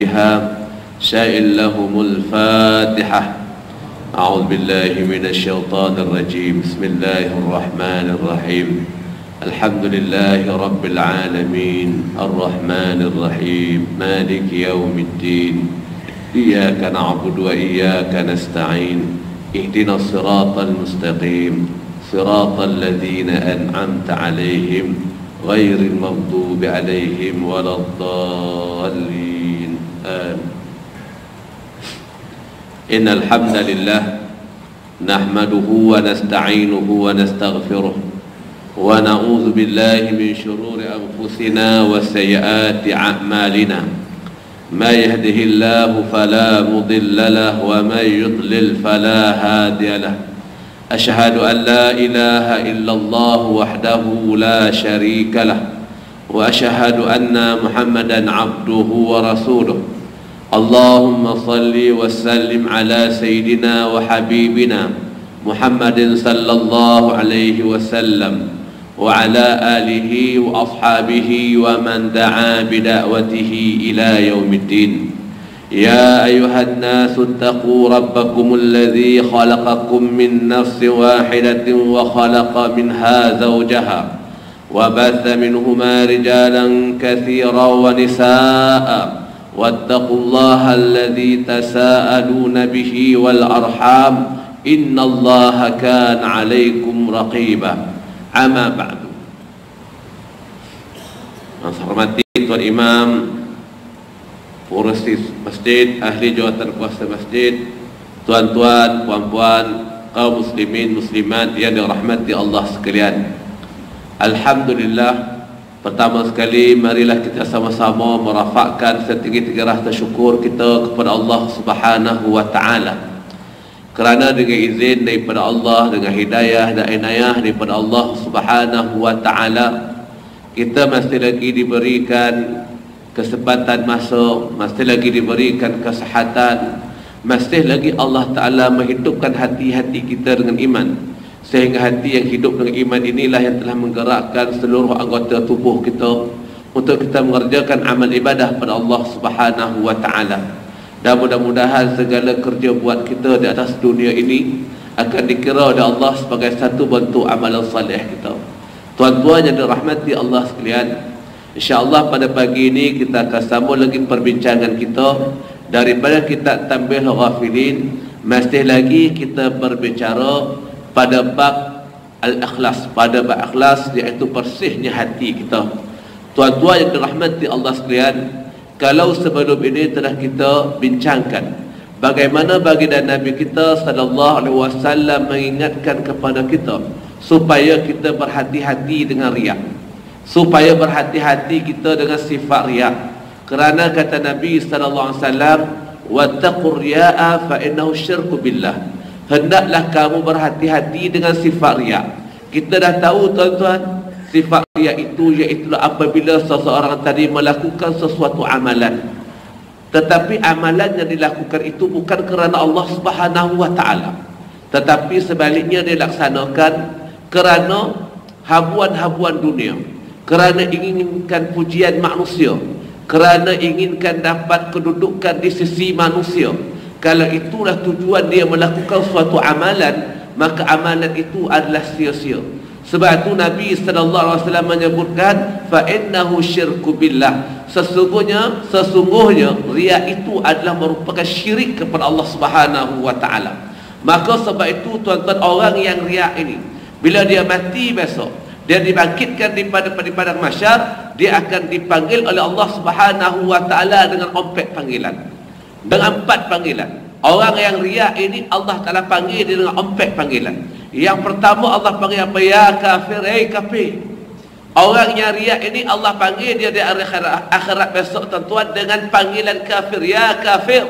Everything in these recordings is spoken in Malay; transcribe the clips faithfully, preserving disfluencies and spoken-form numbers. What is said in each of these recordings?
سائل لهم الفاتحة. أعوذ بالله من الشيطان الرجيم. بسم الله الرحمن الرحيم. الحمد لله رب العالمين الرحمن الرحيم مالك يوم الدين إياك نعبد وإياك نستعين اهدنا الصراط المستقيم صراط الذين أنعمت عليهم غير المغضوب عليهم ولا الضالين آمين. إن الحمد لله نحمده ونستعينه ونستغفره ونعوذ بالله من شرور أنفسنا وسيئات أعمالنا. ما يهده الله فلا مضل له ومن يضلل فلا هادي له. أشهد أن لا إله إلا الله وحده لا شريك له وأشهد أن محمدا عبده ورسوله. اللهم صل وسلم على سيدنا وحبيبنا محمد صلى الله عليه وسلم وعلى آله وأصحابه ومن دعا بدعوته إلى يوم الدين. يا أيها الناس اتقوا ربكم الذي خلقكم من نفس واحدة وخلق منها زوجها وبث منهما رجالا كثيرا ونساء واتقوا الله الذي تساءلون به والأرحام إن الله كان عليكم رقيبا. أما بعد. Hormati Tuan Imam, Pengurus Masjid, Ahli Jawatan Kuasa Masjid, tuan-tuan, puan-puan, kaum muslimin, muslimat yang dirahmati Allah sekalian. Alhamdulillah, pertama sekali marilah kita sama-sama merafakkan setinggi-tinggi rasa syukur kita kepada Allah Subhanahu wa taala. Kerana dengan izin daripada Allah, dengan hidayah dan inayah daripada Allah Subhanahu wa taala, kita masih lagi diberikan kesempatan masuk, masih lagi diberikan kesehatan, masih lagi Allah Ta'ala menghidupkan hati-hati kita dengan iman, sehingga hati yang hidup dengan iman inilah yang telah menggerakkan seluruh anggota tubuh kita untuk kita mengerjakan amal ibadah pada Allah Subhanahu wa Ta'ala. Dan mudah-mudahan segala kerja buat kita di atas dunia ini akan dikira oleh Allah sebagai satu bentuk amalan salih kita. Tuan-tuan yang dirahmati Allah sekalian, InsyaAllah pada pagi ini kita akan sambung lagi perbincangan kita daripada kitab Tanbihul Ghafilin. Masih lagi kita berbicara pada bab al-ikhlas, pada bab ikhlas, iaitu bersihnya hati kita. Tuan-tuan yang dirahmati Allah sekalian, kalau sebelum ini telah kita bincangkan bagaimana baginda Nabi kita sallallahu alaihi wasallam mengingatkan kepada kita supaya kita berhati-hati dengan riya, supaya berhati-hati kita dengan sifat riya. Kerana kata Nabi sallallahu alaihi wasallam, wattaqur riya'a fa innahu syirku billah. Hendaklah kamu berhati-hati dengan sifat riya. Kita dah tahu tuan-tuan, sifat riya itu iaitu apabila seseorang tadi melakukan sesuatu amalan, tetapi amalan yang dilakukan itu bukan kerana Allah Subhanahu wa taala, tetapi sebaliknya dia laksanakan kerana habuan-habuan dunia, kerana inginkan pujian manusia, kerana inginkan dapat kedudukan di sisi manusia. Kalau itulah tujuan dia melakukan suatu amalan, maka amalan itu adalah sia-sia. Sebab itu Nabi sallallahu alaihi wasallam menyebutkan fa innahu syirku billah. Sesungguhnya sesungguhnya riya itu adalah merupakan syirik kepada Allah Subhanahu wa taala. Maka sebab itu tuan-tuan, orang yang riya ini bila dia mati besok, dia dibangkitkan daripada di padang mahsyar, dia akan dipanggil oleh Allah Subhanahu wa taala dengan empat panggilan. Dengan empat panggilan. Orang yang riya ini Allah Taala panggil dia dengan empat panggilan. Yang pertama Allah panggil apa? Ya kafir, hey kafir. Orang yang riya ini Allah panggil dia di akhirat, akhirat besok tuan-tuan dengan panggilan kafir, ya kafir.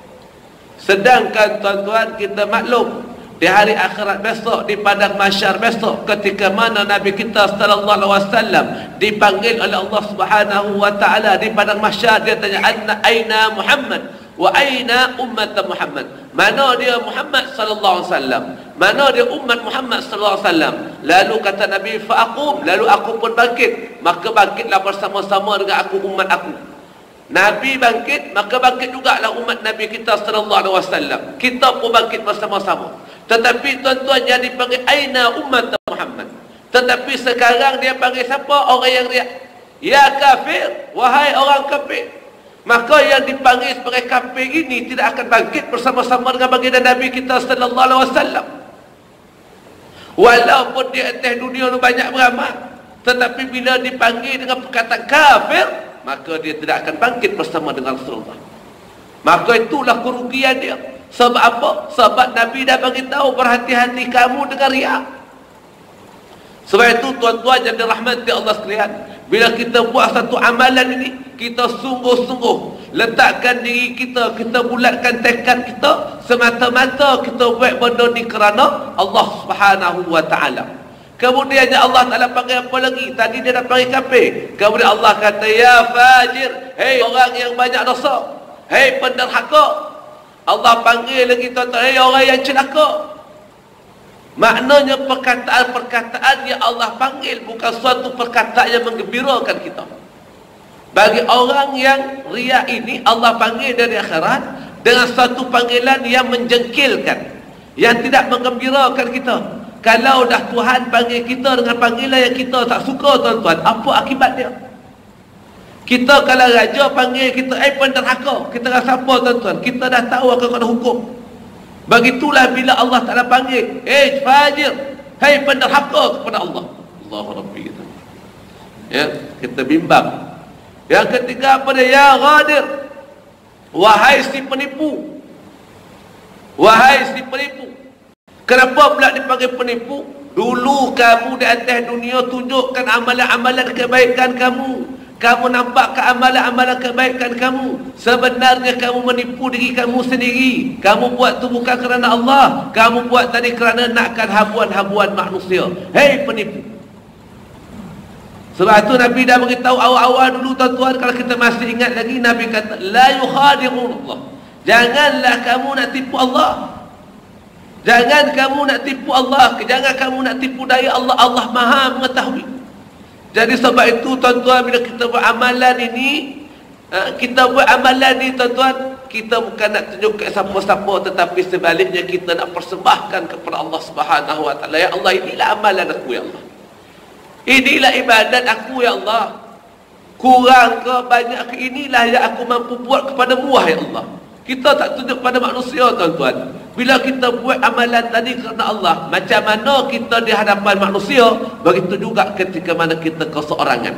Sedangkan tuan-tuan kita maklum di hari akhirat besok, di padang mahsyar besok, ketika mana Nabi kita sallallahu alaihi wasallam dipanggil oleh Allah Subhanahu wa taala di padang mahsyar, dia tanya, "Anna aina Muhammad wa aina ummat Muhammad?" Mana dia Muhammad sallallahu alaihi wasallam? Mana dia umat Muhammad sallallahu alaihi wasallam? Lalu kata Nabi, "Fa'aqum," lalu aku pun bangkit. Maka bangkitlah bersama-sama dengan aku umat aku. Nabi bangkit, maka bangkit jugalah umat Nabi kita sallallahu alaihi wasallam. Kita pun bangkit bersama-sama. Tetapi tuan-tuan yang dipanggil aina umat Muhammad. Tetapi sekarang dia panggil siapa? Orang yang riak. Ya kafir, wahai orang kafir. Maka yang dipanggil sebagai kafir ini tidak akan bangkit bersama-sama dengan baginda Nabi kita sallallahu alaihi wasallam. Walaupun di atas dunia itu banyak beramal, tetapi bila dipanggil dengan perkataan kafir, maka dia tidak akan bangkit bersama dengan Rasulullah. Maka itulah kerugian dia. Sebab apa? Sebab Nabi dah bagi tahu, berhati-hati kamu dengan riak. Sebab itu tuan-tuan yang dirahmati Allah sekalian, bila kita buat satu amalan ini, kita sungguh-sungguh letakkan diri kita, kita bulatkan tekad kita, semata-mata kita buat benda ni kerana Allah Subhanahu wa taala. Kemudian Allah Taala panggil apa lagi? Tadi dia dah panggil kafir. Kemudian Allah kata, ya fajir, hei orang yang banyak dosa, hei penderhaka. Allah panggil lagi tuan-tuan, hei orang yang celaka. Maknanya perkataan-perkataan yang Allah panggil bukan suatu perkataan yang menggembirakan kita. Bagi orang yang riak ini, Allah panggil dari akhirat dengan satu panggilan yang menjengkelkan, yang tidak menggembirakan kita. Kalau dah Tuhan panggil kita dengan panggilan yang kita tak suka tuan-tuan, apa akibat dia? Kita kalau raja panggil kita, eh penderhaka, kita rasa apa tuan-tuan? Kita dah tahu akan kena hukum. Begitulah bila Allah Ta'ala panggil, eh fajir, hei penderhaka kepada Allah. Allah Rabbi kita. Ya, kita bimbang. Yang ketiga apa dia? Ya ghadir, wahai si penipu. Wahai si penipu. Kenapa pula dipanggil penipu? Dulu kamu di atas dunia tunjukkan amalan-amalan kebaikan kamu. Kamu nampak ke amalan-amalan kebaikan kamu. Sebenarnya kamu menipu diri kamu sendiri. Kamu buat tu bukan kerana Allah. Kamu buat tadi kerana nakkan habuan-habuan manusia. Hei penipu. Sebab tu Nabi dah beritahu awal-awal dulu tuan-tuan, kalau kita masih ingat lagi, Nabi kata, la yukhadi'un Allah. Janganlah kamu nak tipu Allah. Jangan kamu nak tipu Allah. Jangan kamu nak tipu daya Allah. Allah Maha mengetahui. Jadi sebab itu tuan-tuan, bila kita buat amalan ini, kita buat amalan ini tuan-tuan, kita bukan nak tunjukkan siapa-siapa, tetapi sebaliknya kita nak persembahkan kepada Allah Subhanahu wa taala. Ya Allah, inilah amalan aku ya Allah. Inilah ibadat aku ya Allah. Kurang ke banyak ke, inilah yang aku mampu buat kepadamu wahai Allah. Kita tak tunjuk pada manusia tuan-tuan. Bila kita buat amalan tadi kerana Allah, macam mana kita di hadapan manusia, begitu juga ketika mana kita keseorangan.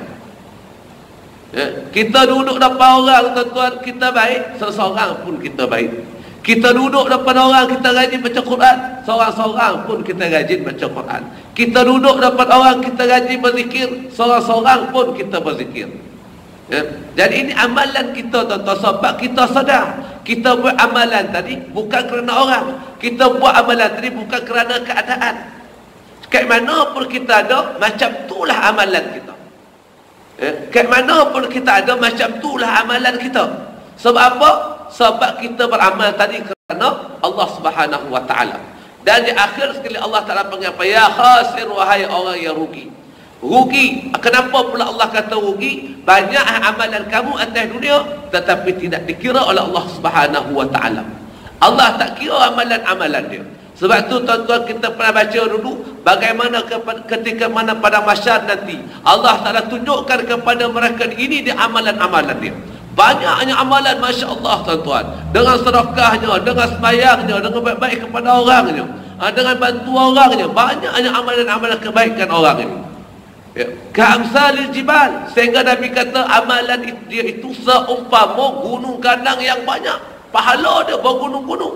Ya, kita duduk depan orang tuan-tuan, kita baik, seseorang pun kita baik. Kita duduk depan orang, kita rajin baca Quran, seorang-seorang pun kita rajin baca Quran. Kita duduk depan orang, kita rajin berzikir, seorang-seorang pun kita berzikir. Ya. Jadi ini amalan kita tuan-tuan, sebab kita sedar kita buat amalan tadi bukan kerana orang, kita buat amalan tadi bukan kerana keadaan. Kat mana pun kita ada, macam itulah amalan kita. Ya. Kat mana pun kita ada, macam itulah amalan kita. Sebab apa? Sebab kita beramal tadi kerana Allah Subhanahu wa taala. Dan di akhir sekali Allah Taala panggil apa? Ya khasir, wahai orang yang rugi. Rugi. Kenapa pula Allah kata rugi? Banyak amalan kamu atas dunia tetapi tidak dikira oleh Allah Subhanahu wa taala. Allah tak kira amalan-amalan dia. Sebab tu tuan-tuan, kita pernah baca dulu bagaimana ketika mana pada mahsyar nanti Allah Taala tunjukkan kepada mereka ini di amalan-amalan dia. Banyaknya amalan, Masya Allah tuan-tuan, dengan sedekahnya, dengan sembahyangnya, dengan baik-baik kepada orangnya, dengan bantu orangnya, banyaknya amalan-amalan kebaikan orang ini. Ya. Ka'amsalil jibal, sehingga Nabi kata amalan dia itu seumpama gunung kandang yang banyak, pahala dia bergunung-gunung.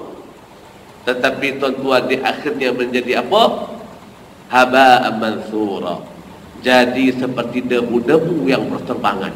Tetapi tuan-tuan, di akhirnya menjadi apa? Haba'an mansura. Jadi seperti debu-debu yang berterbangan.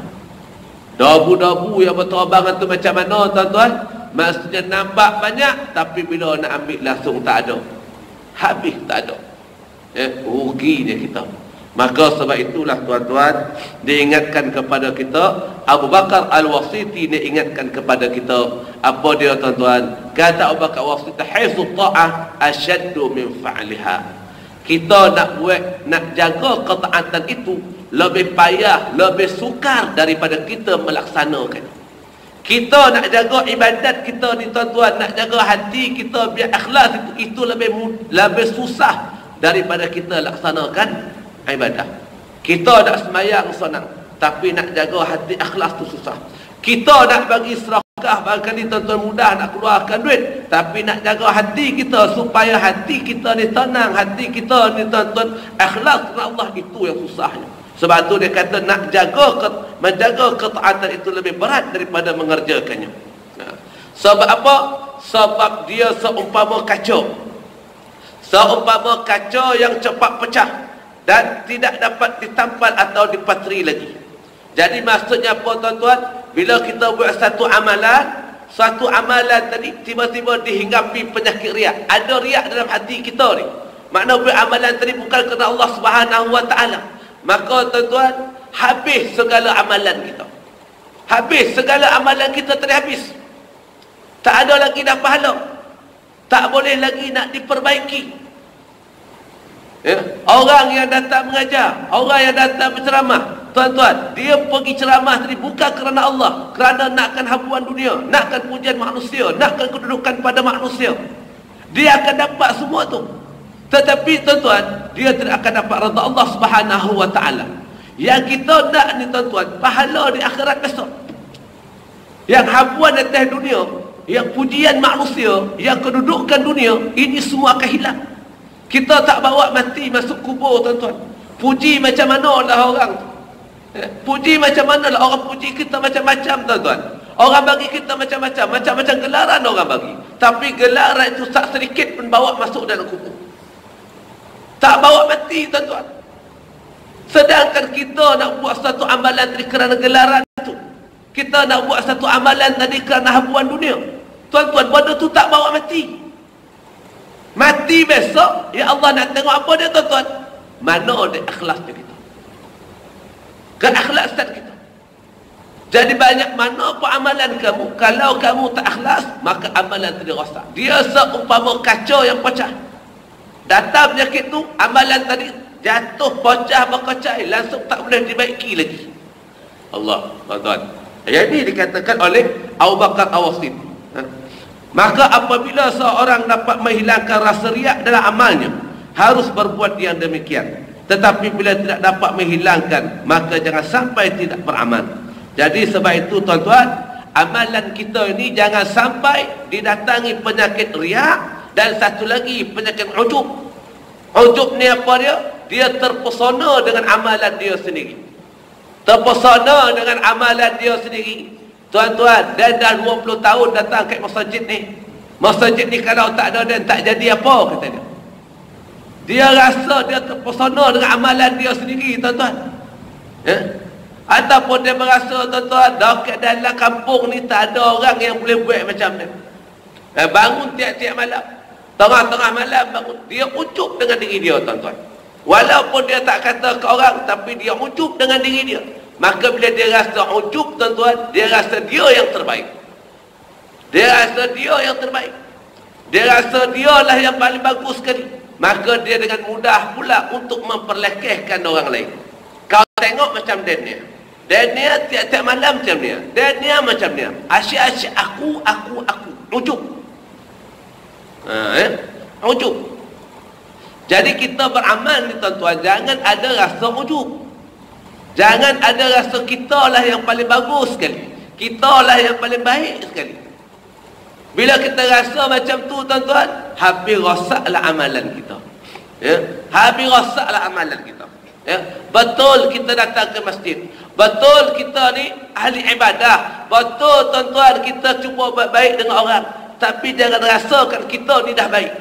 Debu-debu yang berterbangan tu macam mana tuan-tuan? Maksudnya nampak banyak, tapi bila nak ambil langsung tak ada. Habis tak ada. Ya, ruginya kita. Maka sebab itulah tuan-tuan, diingatkan kepada kita, Abu Bakar Al-Wasiti diingatkan kepada kita. Apa dia tuan-tuan? Kata Abu Bakar Al-Wasiti, haisu ta'ah asyaddu min fa'liha. Kita nak buat, nak jaga ketaatan itu lebih payah, lebih sukar daripada kita melaksanakan. Kita nak jaga ibadat kita ni tuan-tuan, nak jaga hati kita biar ikhlas, itu, itu lebih lebih susah daripada kita laksanakan ibadah. Kita nak semayang senang, tapi nak jaga hati ikhlas tu susah. Kita nak bagi sedekah barangkali tuan-tuan mudah nak keluarkan duit, tapi nak jaga hati kita supaya hati kita ni tenang, hati kita ni tuan-tuan ikhlas kerana Allah, itu yang susahnya. Sebab tu dia kata nak jaga, menjaga ketaatan itu lebih berat daripada mengerjakannya. Nah, sebab apa? Sebab dia seumpama kaca. Seumpama kaca yang cepat pecah dan tidak dapat ditampal atau dipatri lagi. Jadi maksudnya apa tuan-tuan? Bila kita buat satu amalan, satu amalan tadi tiba-tiba dihinggapi penyakit riak. Ada riak dalam hati kita ni. Makna buat amalan tadi bukan kerana Allah Subhanahu Wa Taala. Maka tuan-tuan, habis segala amalan kita. Habis segala amalan kita tadi habis. Tak ada lagi dah pahala. Tak boleh lagi nak diperbaiki. Ya? Orang yang datang mengajar, orang yang datang berceramah, tuan-tuan, dia pergi ceramah tadi bukan kerana Allah, kerana nakkan habuan dunia, nakkan pujian manusia, nakkan kedudukan pada manusia. Dia akan dapat semua tu. Tetapi tuan-tuan, dia tidak akan dapat redha Allah Subhanahu Wa Taala. Yang kita nak ni tuan-tuan, pahala di akhirat besok. Yang habuan atas dunia, yang pujian manusia, yang kedudukan dunia, ini semua akan hilang. Kita tak bawa mati masuk kubur tuan-tuan. Puji macam mana lah orang tu. Puji macam mana lah orang puji kita macam-macam tuan-tuan. Orang bagi kita macam-macam, macam-macam gelaran orang bagi. Tapi gelaran itu tak sedikit pun bawa masuk dalam kubur. Tak bawa mati tuan-tuan. Sedangkan kita nak buat satu amalan tadi kerana gelaran itu, kita nak buat satu amalan tadi kerana habuan dunia, tuan-tuan, benda tu tak bawa mati. Mati besok, ya Allah nak tengok apa dia tuan-tuan? Mana ada ikhlasnya kita, keikhlasan kita. Jadi banyak mana apa amalan kamu, kalau kamu tak ikhlas, maka amalan tadi rosak. Dia seumpama kaca yang pecah. Datang penyakit tu, amalan tadi jatuh, pecah, berkacai, langsung tak boleh dibaiki lagi. Allah, tuan-tuan. Yang ini dikatakan oleh Abu Bakar Al-Wasit. Ha? Maka apabila seorang dapat menghilangkan rasa riak dalam amalnya, harus berbuat yang demikian. Tetapi bila tidak dapat menghilangkan, maka jangan sampai tidak beramal. Jadi sebab itu tuan-tuan, amalan kita ini jangan sampai didatangi penyakit riak. Dan satu lagi, penyakit ujub. Ujub ni apa dia? Dia terpesona dengan amalan dia sendiri. Terpesona dengan amalan dia sendiri. Tuan-tuan, dan dah dua puluh tahun datang ke masjid ni. Masjid ni kalau tak ada dan tak jadi apa, kata dia. Dia rasa dia terpesona dengan amalan dia sendiri, tuan-tuan. Ya? Ataupun dia merasa, tuan-tuan, dekat dalam kampung ni tak ada orang yang boleh buat macam ni. Bangun tiap-tiap malam, tengah-tengah malam bangun, dia ujub dengan diri dia, tuan-tuan. Walaupun dia tak kata ke orang, tapi dia ujub dengan diri dia. Maka bila dia rasa ujub, tuan-tuan, dia rasa dia yang terbaik. Dia rasa dia yang terbaik. Dia rasa dia lah yang paling bagus sekali. Maka dia dengan mudah pula untuk memperlekehkan orang lain. Kau tengok macam Daniel. Daniel tiap-tiap malam macam dia. Daniel macam dia. Asyik-asyik aku, aku, aku. Ujub. Ha, eh? Ujub. Jadi kita beramal ni tuan-tuan, jangan ada rasa ujub. Jangan ada rasa kita lah yang paling bagus sekali, kita lah yang paling baik sekali. Bila kita rasa macam tu tuan-tuan, habis rosaklah amalan kita. Ya? Habis rosaklah amalan kita. Ya? Betul kita datang ke masjid, betul kita ni ahli ibadah, betul tuan-tuan kita cuba buat baik dengan orang, tapi jangan rasakan kita ni dah baik.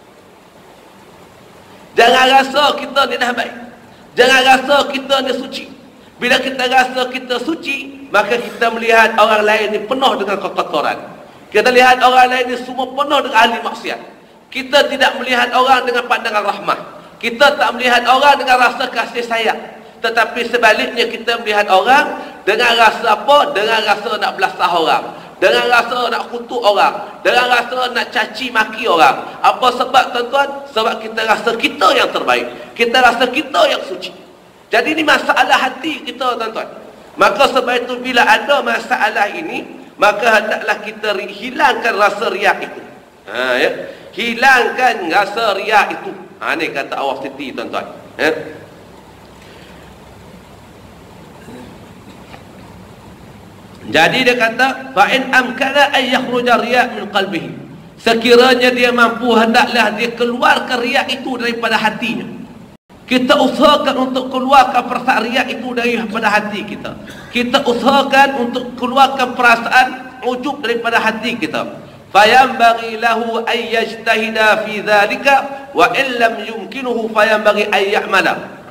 Jangan rasa kita ni dah baik. Jangan rasa kita ni suci. Bila kita rasa kita suci, maka kita melihat orang lain ni penuh dengan kekotoran. Kita lihat orang lain ni semua penuh dengan ahli maksiat. Kita tidak melihat orang dengan pandangan rahmah. Kita tak melihat orang dengan rasa kasih sayang. Tetapi sebaliknya kita melihat orang dengan rasa apa? Dengan rasa nak belasah orang, dengan rasa nak kutuk orang, dengan rasa nak caci maki orang. Apa sebab tuan-tuan? Sebab kita rasa kita yang terbaik, kita rasa kita yang suci. Jadi ini masalah hati kita tuan-tuan. Maka sebab itu bila ada masalah ini, maka hendaklah kita hilangkan rasa riak itu. Ha, ya? Hilangkan rasa riak itu. Ha, ni kata Awaf Siti, tuan-tuan. Ya? Jadi dia kata, fa in amkana an yakhruja riya' min qalbihi. Sekiranya dia mampu, hendaklah dia keluarkan riak itu daripada hatinya. Kita usahakan untuk keluarkan perasaan riak itu daripada hati kita. Kita usahakan untuk keluarkan perasaan ujub daripada hati kita. Fayanbaghi lahu an yajtahida fi dhalika wa in lam yumkinuhu fayanbaghi an ya'mala.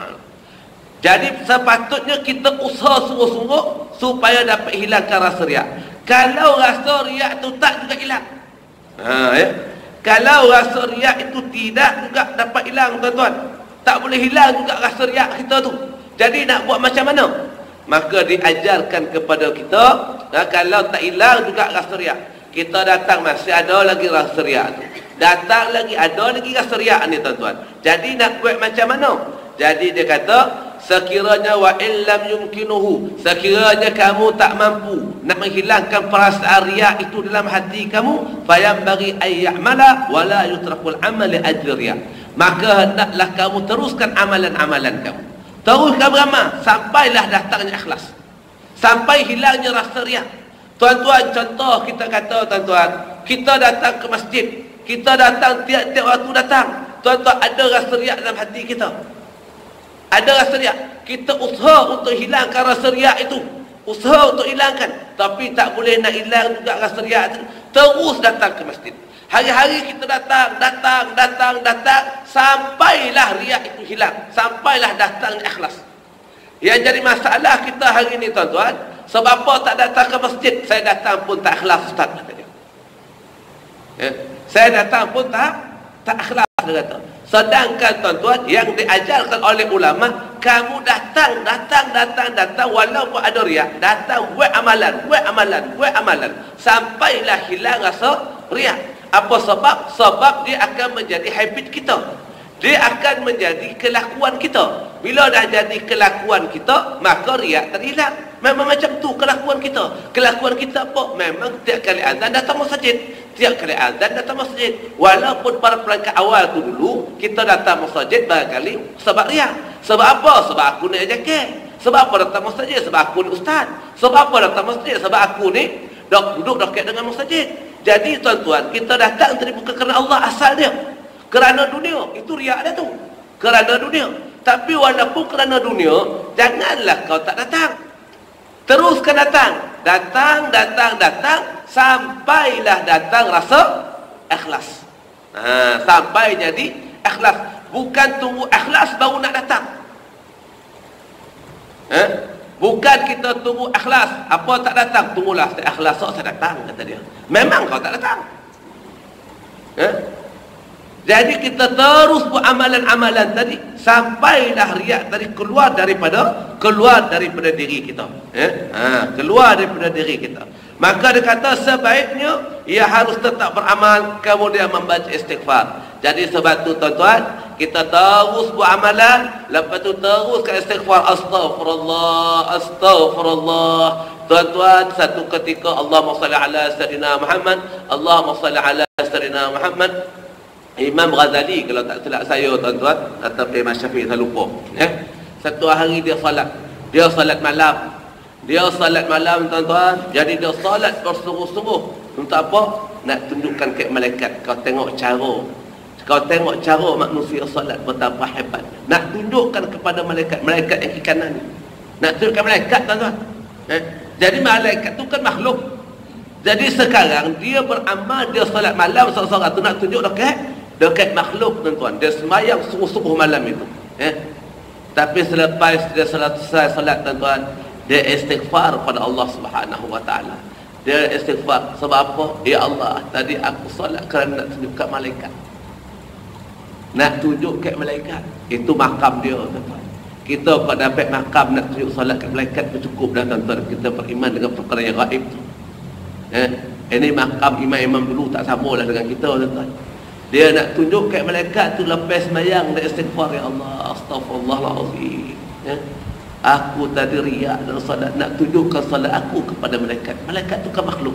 Jadi sepatutnya kita usaha sungguh-sungguh supaya dapat hilangkan rasa riak. Kalau rasa riak itu tak juga hilang. Ha, ya? Kalau rasa riak itu tidak juga dapat hilang, tuan-tuan, tak boleh hilang juga rasa riak kita tu. Jadi nak buat macam mana? Maka diajarkan kepada kita, nah, kalau tak hilang juga rasa riak, kita datang masih ada lagi rasa riak tu. Datang lagi ada lagi rasa riak ni, tuan-tuan. Jadi nak buat macam mana? Jadi dia kata, sekiranya wa illam yumkinuhu, sekiranya kamu tak mampu nak menghilangkan perasaan riak itu dalam hati kamu, fayambaghi ay ya'mala wa la yutrakul amal li ajli riya. Maka hendaklah kamu teruskan amalan-amalan kamu. Teruskan beramal sampailah datangnya ikhlas, sampai hilangnya rasa riak. Tuan-tuan, contoh kita kata, tuan-tuan, kita datang ke masjid, kita datang tiap-tiap waktu datang, tuan-tuan, ada rasa riak dalam hati kita. Ada rasa riak. Kita usaha untuk hilangkan rasa riak itu. Usaha untuk hilangkan. Tapi tak boleh nak hilang juga rasa riak itu. Terus datang ke masjid. Hari-hari kita datang, datang, datang, datang. Sampailah riak itu hilang. Sampailah datang ikhlas. Yang jadi masalah kita hari ini, tuan-tuan, sebab apa tak datang ke masjid? Saya datang pun tak ikhlas, Ustaz. Ya. Saya datang pun tak, tak ikhlas, dia kata. Sedangkan, tuan-tuan, yang diajarkan oleh ulama, kamu datang, datang, datang, datang, walaupun ada riak, datang, buat amalan, buat amalan, buat amalan, sampailah hilang rasa riak. Apa sebab? Sebab dia akan menjadi habit kita. Dia akan menjadi kelakuan kita. Bila dah jadi kelakuan kita, maka riak terhilang. Memang macam tu kelakuan kita. Kelakuan kita apa? Memang tiap kali azan datang masjid. Tiap kali azan datang masjid. Walaupun pada perangkat awal tu dulu, kita datang masjid barangkali sebab riak. Sebab apa? Sebab aku ni jaket. Sebab apa datang masjid? Sebab aku ni ustaz. Sebab apa datang masjid? Sebab aku ni dok duduk dekat dengan masjid. Jadi, tuan-tuan, kita datang tadi bukan kerana Allah asal dia. Kerana dunia. Itu riak dia tu. Kerana dunia. Tapi walaupun kerana dunia, janganlah kau tak datang. Teruskan datang. Datang, datang, datang. Sampailah datang rasa ikhlas. Ha, sampai jadi ikhlas. Bukan tunggu ikhlas baru nak datang. Ha? Bukan kita tunggu ikhlas. Apa tak datang? Tunggulah saya ikhlas, so saya datang, kata dia. Memang kau tak datang. Ha? Jadi kita terus buat amalan-amalan tadi sampailah riak tadi keluar daripada keluar daripada diri kita. Eh? Ha, keluar daripada diri kita. Maka dia kata sebaiknya ia harus tetap beramal kemudian membaca istighfar. Jadi sebab tu, tuan-tuan, kita terus buat amalan, lepas tu terus ke istighfar, astaghfirullah, astaghfirullah. Tuan-tuan, satu ketika Allahumma salli ala sayyidina Muhammad, Allahumma salli ala sayyidina Muhammad. Imam Ghazali, kalau tak silap saya, tuan-tuan, atau Imam Syafi'i, saya lupa. Eh? Satu hari dia salat. Dia salat malam. Dia salat malam, tuan-tuan. Jadi dia salat bersungguh-sungguh. Untuk apa? Nak tunjukkan ke malaikat. Kau tengok cara. Kau tengok cara manusia salat betapa hebat. Nak tunjukkan kepada malaikat. Malaikat yang kiri kanan ni. Nak tunjukkan malaikat, tuan-tuan. Eh? Jadi malaikat tu kan makhluk. Jadi sekarang dia beramal, dia salat malam seorang-seorang tu nak tunjuk dekat dekat makhluk, tuan-tuan. Dia semayang subuh-subuh malam itu. Eh? Tapi selepas dia selesai salat, tuan-tuan, dia istighfar pada Allah Subhanahu Wa Taala. Dia istighfar sebab apa? Ya Allah, tadi aku salat kerana nak tunjuk kat malaikat. Nak tunjuk kat malaikat. Itu makam dia, tuan-tuan. Kita kalau dapat makam nak tunjuk salat kat malaikat itu cukup dah, tuan-tuan. Kita beriman dengan perkara yang gaib tu. Eh? Ini makam imam-imam dulu tak sama lah dengan kita, tuan-tuan. Dia nak tunjuk kat malaikat tu lepas semayang dia istighfar, ya Allah, astaghfirullahalazim. Ya? Aku tadi riak dalam solat, nak tunjukkan solat aku kepada malaikat. Malaikat tu kan makhluk.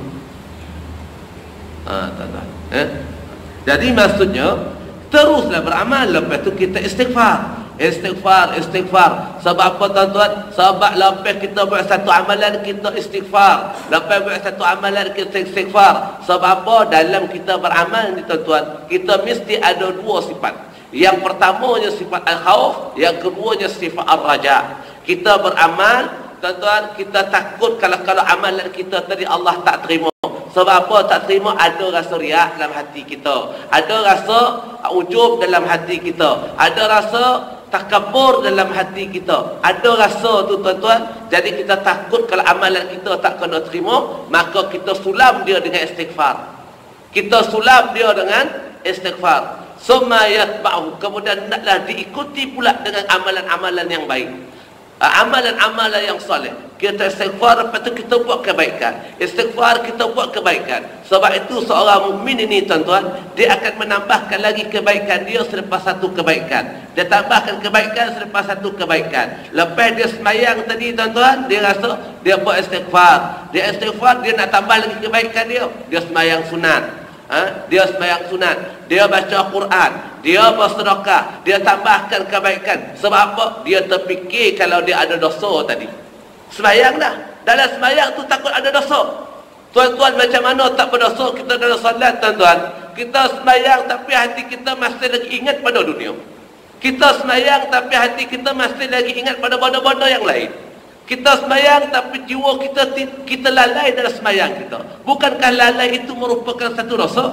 Ha, tuan-tuan. Eh? Jadi maksudnya, teruslah beramal. Lepas tu kita istighfar. Istighfar, istighfar. Sebab apa tuan-tuan? Sebab lepas kita buat satu amalan, kita istighfar. Lepas buat satu amalan, kita istighfar. Sebab apa? Dalam kita beramal ni tuan-tuan, kita mesti ada dua sifat. Yang pertamanya sifat al-khawf, yang keduanya sifat al-raja. Kita beramal, tuan-tuan, kita takut kalau kalau amalan kita tadi Allah tak terima. Sebab apa tak terima? Ada rasa riak dalam hati kita, ada rasa ujub dalam hati kita, ada rasa takabur dalam hati kita, ada rasa tu tuan-tuan. Jadi kita takut kalau amalan kita tak kena terima, maka kita sulam dia dengan istighfar. Kita sulam dia dengan istighfar. Summa yatba'u, kemudian naklah diikuti pula dengan amalan-amalan yang baik, amalan-amalan yang soleh. Kita istighfar, lepas tu kita buat kebaikan. Istighfar, kita buat kebaikan. Sebab itu seorang mukmin ini tuan-tuan, dia akan menambahkan lagi kebaikan dia selepas satu kebaikan. Dia tambahkan kebaikan selepas satu kebaikan. Lepas dia semayang tadi tuan-tuan, dia rasa dia buat istighfar. Dia istighfar, dia nak tambah lagi kebaikan dia. Dia semayang sunat. Ha? Dia sembahyang sunat, dia baca Quran, dia bersedekah, dia tambahkan kebaikan. Sebab apa? Dia terfikir kalau dia ada dosa tadi. Sembahyang dah. Dalam sembahyang tu takut ada dosa. Tuan-tuan, macam mana tak berdosa kita dalam solat tuan-tuan? Kita sembahyang tapi hati kita masih lagi ingat pada dunia. Kita sembahyang tapi hati kita masih lagi ingat pada benda-benda yang lain. Kita sembahyang tapi jiwa kita kita lalai dalam sembahyang kita. Bukankah lalai itu merupakan satu dosa?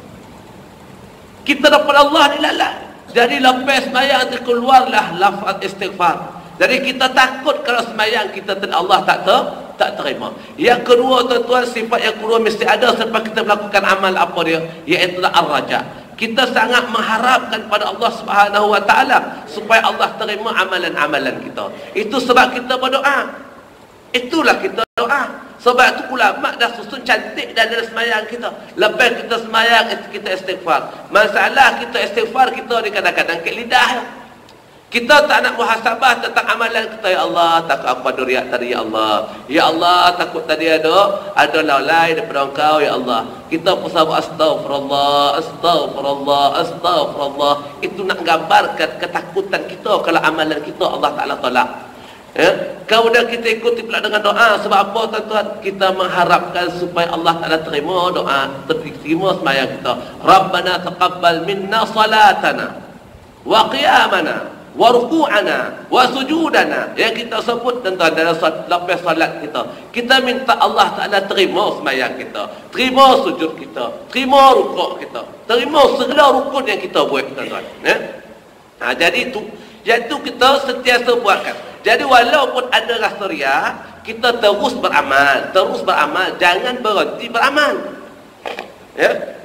Kita dapat Allah ni lalai. Jadi lepas sembahyang itu keluarlah lafaz istighfar. Jadi kita takut kalau sembahyang kita Allah tak ter, tak terima. Yang kedua tuan-tuan, sifat yang kedua mesti ada selepas kita melakukan amal apa dia? Iaitu ar-raja. Kita sangat mengharapkan pada Allah Subhanahu wa taala supaya Allah terima amalan-amalan kita. Itu sebab kita berdoa. Itulah kita doa. Sebab itu ulama dah susun cantik dalam sembahyang kita. Lepas kita sembahyang, kita istighfar. Masalah kita istighfar kita ni kadang-kadang ke lidah. Kita tak nak muhasabah tentang amalan kita. Ya Allah, takut aku ada riak tadi ya Allah. Ya Allah, takut tadi ada ada lalai daripada engkau ya Allah. Kita pun sabut astagfirullah, astagfirullah, astagfirullah. Itu nak gambarkan ketakutan kita kalau amalan kita Allah Ta'ala tolak. Ya? Kemudian kita ikuti pula dengan doa. Sebab apa tuan-tuan? Kita mengharapkan supaya Allah Ta'ala terima doa, terima sembahyang kita. Rabbana taqabbal minna salatana wa qiyamana wa ruku'ana wa sujudana. Yang kita sebut tuan-tuan dalam lepas solat kita, kita minta Allah Ta'ala terima sembahyang kita, terima sujud kita, terima rukuk kita, terima segala rukun yang kita buat tuan-tuan. Ya? Ha, jadi itu iaitu kita sentiasa buatkan. Jadi walaupun ada rasa riak, kita terus beramal, terus beramal, jangan berhenti beramal. Ya?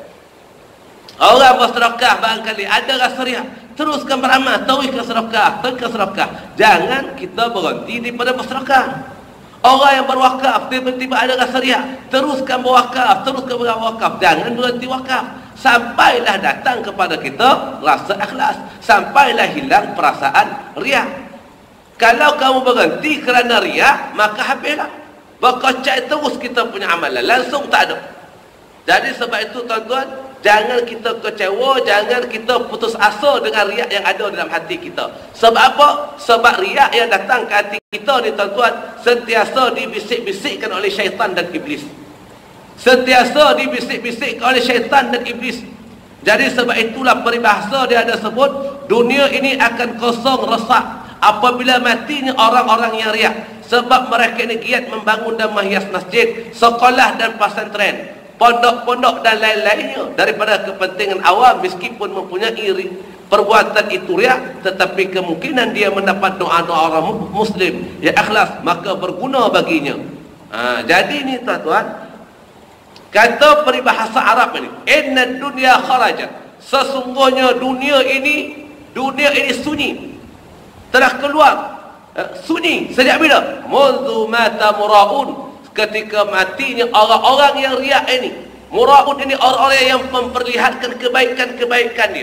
Orang bersedekah barangkali ada rasa riak, teruskan beramal, teruskan sedekah, teruskan sedekah. Jangan kita berhenti daripada bersedekah. Orang yang berwakaf tiba-tiba ada rasa riak, teruskan berwakaf, teruskan berwakaf. Jangan berhenti wakaf. Sampailah datang kepada kita rasa ikhlas, sampailah hilang perasaan riak. Kalau kamu berhenti kerana riak, maka habislah. Berkocak terus kita punya amalan, langsung tak ada. Jadi sebab itu tuan-tuan, jangan kita kecewa, jangan kita putus asa dengan riak yang ada dalam hati kita. Sebab apa? Sebab riak yang datang ke hati kita ni tuan-tuan, sentiasa dibisik-bisikkan oleh syaitan dan iblis. Sentiasa dibisik-bisikkan oleh syaitan dan iblis. Jadi sebab itulah peribahasa dia ada sebut, dunia ini akan kosong resak apabila matinya orang-orang yang riak. Sebab mereka ini giat membangun dan menghias masjid, sekolah dan pesantren, pondok-pondok dan lain-lainnya daripada kepentingan awam. Meskipun mempunyai perbuatan itu riak, tetapi kemungkinan dia mendapat doa-doa orang muslim yang ikhlas, maka berguna baginya. Ha, jadi ni tuan-tuan, kata peribahasa Arab ini, inna dunya kharajat, sesungguhnya dunia ini, dunia ini sunyi, telah keluar sunyi sejak bila? Mundu mata muraun, ketika matinya orang-orang yang riak ini. Muraun ini orang-orang yang memperlihatkan kebaikan-kebaikan dia.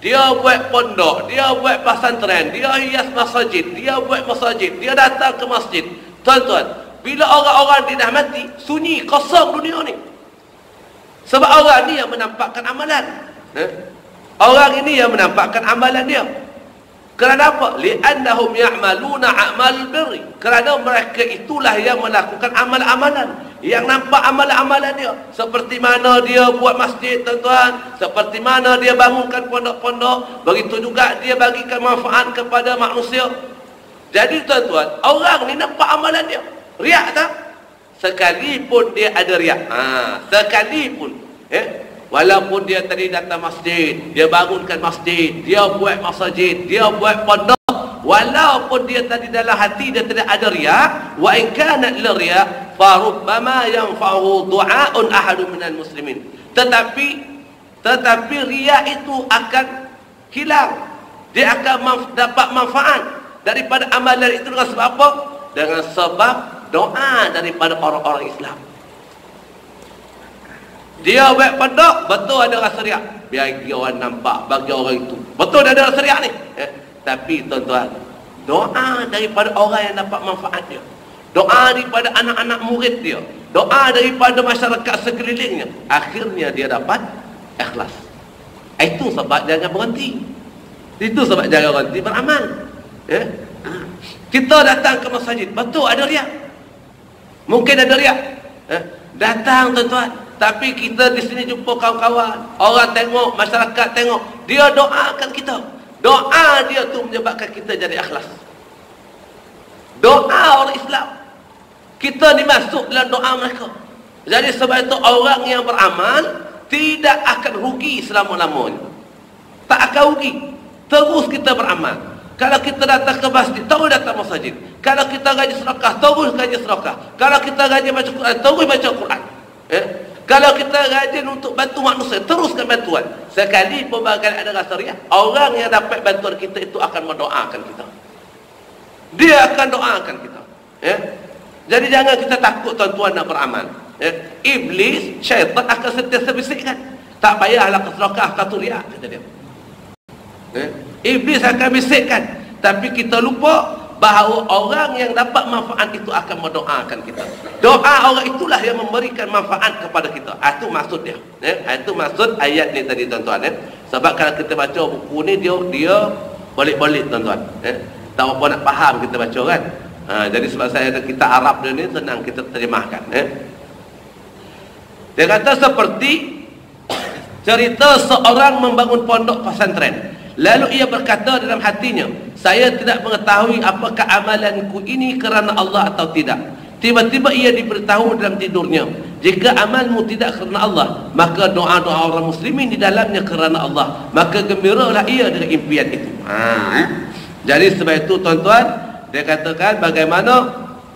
dia buat pondok, dia buat pesantren, dia hias masjid, dia buat masjid, dia datang ke masjid. Tuan-tuan, bila orang-orang dia dah mati, sunyi, kosong dunia ni. Sebab orang ni yang menampakkan amalan. Eh? Orang ini yang menampakkan amalan dia. Kerana apa? Li'annahum ya'maluna a'mal birri. Kerana mereka itulah yang melakukan amal-amalan, yang nampak amal-amalan dia. Seperti mana dia buat masjid, tuan-tuan, seperti mana dia bangunkan pondok-pondok, begitu juga dia bagikan manfaat kepada manusia. Jadi tuan-tuan, orang ni nampak amalan dia. Riak tak? Sekalipun dia ada riak. Ha, sekalipun eh walaupun dia tadi datang masjid, dia bangunkan masjid, dia buat masjid, dia buat pondok, walaupun dia tadi dalam hati dia tidak ada riak, wa in kana liriya fa rubbama yanfa'u du'a'un ahadun minal muslimin. Tetapi tetapi riak itu akan hilang. Dia akan manf- dapat manfaat daripada amalan itu dengan sebab apa? Dengan sebab doa daripada orang-orang Islam. Dia buat pondok, betul ada rasa riak, bagi orang nampak, bagi orang itu betul ada rasa riak ni, eh, tapi tuan-tuan, doa daripada orang yang dapat manfaat dia, doa daripada anak-anak murid dia, doa daripada masyarakat sekelilingnya, akhirnya dia dapat ikhlas. Itu sebab jangan berhenti. Itu sebab jangan berhenti beramal. Eh? Kita datang ke masjid, betul ada riak, mungkin ada riak, eh? Datang tuan-tuan, tapi kita di sini jumpa kawan-kawan, orang tengok, masyarakat tengok, dia doakan kita. Doa dia tu menyebabkan kita jadi ikhlas. Doa orang Islam, kita dimasuk dalam doa mereka. Jadi sebab itu orang yang beramal tidak akan rugi selama-lamanya. Tak akan rugi. Terus kita beramal. Kalau kita datang ke masjid, terus datang masjid. Kalau kita gaji sedekah, terus gaji sedekah. Kalau kita gaji baca Quran, terus baca Quran. Eh? Kalau kita rajin untuk bantu manusia, teruskan bantuan. Sekali pun bakal ada rasa riak, orang yang dapat bantuan kita itu akan mendoakan kita. Dia akan doakan kita. Eh? Jadi jangan kita takut tuan-tuan nak beramal. Eh? Iblis, syaitan akan sentiasa bisikkan, tak payahlah ke sedekah, kata riak, kata dia. Eh? Iblis akan bisikkan, tapi kita lupa bahawa orang yang dapat manfaat itu akan mendoakan kita. Doa orang itulah yang memberikan manfaat kepada kita. Itu maksud dia. Eh? Itu maksud ayat ni tadi tuan-tuan. Eh? Sebab kalau kita baca buku ni, dia dia balik-balik tuan-tuan. Eh? Tak apa nak faham kita baca kan. Ha, jadi sebab saya ada kitab Arab dia ni, senang kita terjemahkan. Eh? Dia kata seperti cerita seorang membangun pondok pesantren. Lalu ia berkata dalam hatinya, saya tidak mengetahui apakah amalanku ini kerana Allah atau tidak. Tiba-tiba ia diberitahu dalam tidurnya, jika amalmu tidak kerana Allah, maka doa-doa orang muslimin di dalamnya kerana Allah, maka gembiralah ia dengan impian itu. Ha, eh? Jadi sebab itu tuan-tuan, dia katakan bagaimana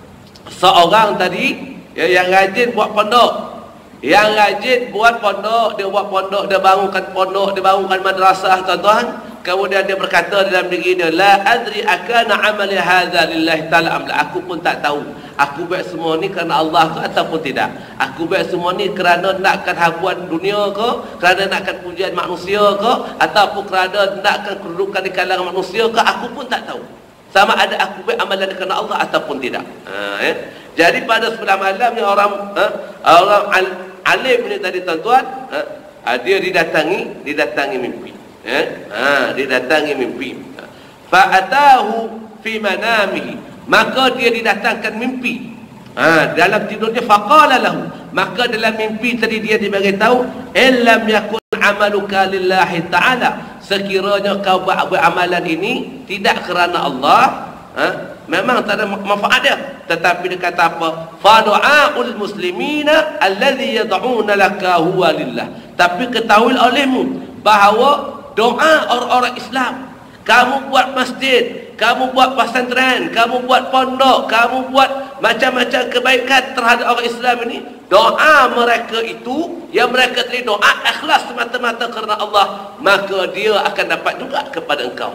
seorang tadi ya, yang rajin buat pondok, yang rajin buat pondok, dia buat pondok, dia bangunkan pondok, dia bangunkan madrasah tuan-tuan. Kemudian dia berkata dalam dirinya, la adri akana amali hadza lillahi ta'ala amla. Aku pun tak tahu, aku buat semua ni kerana Allah ke ataupun tidak. Aku buat semua ni kerana nakkan habuan dunia ke, kerana nakkan pujian manusia ke, ataupun kerana nakkan kedudukan di kalangan manusia ke, aku pun tak tahu. Sama ada aku buat amalan kerana Allah ataupun tidak. Ha, eh? Jadi pada sebelah malamnya orang eh, orang al alim ni tadi tuan-tuan, eh, dia didatangi, didatangi mimpi. Eh? Ha, dia datangi mimpi. Fa'atahu fi manamihi, maka dia didatangkan mimpi. Ha, dalam tidurnya, faqala lahu, maka dalam mimpi tadi dia diberitahu, illam yakun amaluka lillahi ta'ala, sekiranya kau buat amalan ini tidak kerana Allah, ha, memang tak ada manfaat dia. Tetapi dia kata apa? Fa du'aul muslimina alladhi yad'una laka huwa lillah. Tapi ketahui olehmu bahawa doa orang-orang Islam, kamu buat masjid, kamu buat pesantren, kamu buat pondok, kamu buat macam-macam kebaikan terhadap orang Islam ini, doa mereka itu, yang mereka tadi doa ikhlas semata-mata kerana Allah, maka dia akan dapat juga kepada engkau.